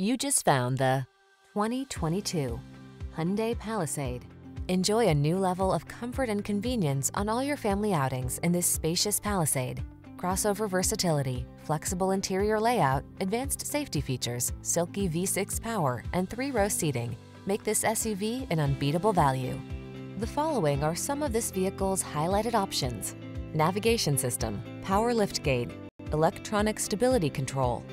You just found the 2022 Hyundai Palisade. Enjoy a new level of comfort and convenience on all your family outings in this spacious Palisade. Crossover versatility, flexible interior layout, advanced safety features, silky V6 power, and 3-row seating make this SUV an unbeatable value. The following are some of this vehicle's highlighted options: navigation system, power liftgate, electronic stability control,